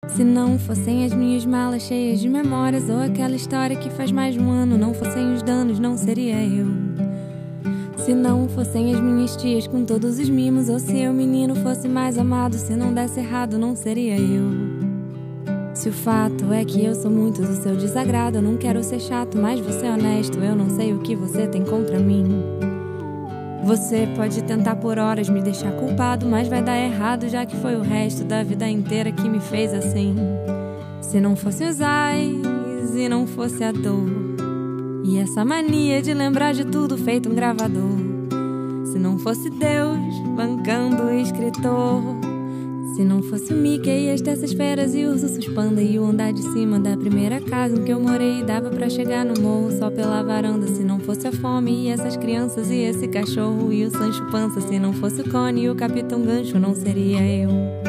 Se não fossem as minhas malas cheias de memórias, ou aquela história que faz mais de um ano, não fossem os danos, não seria eu. Se não fossem as minhas tias com todos os mimos, ou se eu, menino, fosse mais amado, se não desse errado, não seria eu. Se o fato é que eu sou muito do seu desagrado, eu não quero ser chato, mas vou ser honesto, eu não sei o que você tem contra mim. Você pode tentar por horas me deixar culpado, mas vai dar errado, já que foi o resto da vida inteira que me fez assim. Se não fosse os ais e não fosse a dor, e essa mania de lembrar de tudo feito um gravador. Se não fosse Deus bancando o escritor, se não fosse o Mickey e as dessas feras e os ursos panda e o andar de cima da primeira casa em que eu morei, dava pra chegar no morro só pela varanda. Se não fosse a fome e essas crianças e esse cachorro e o Sancho Pança, se não fosse o Cone e o Capitão Gancho, não seria eu.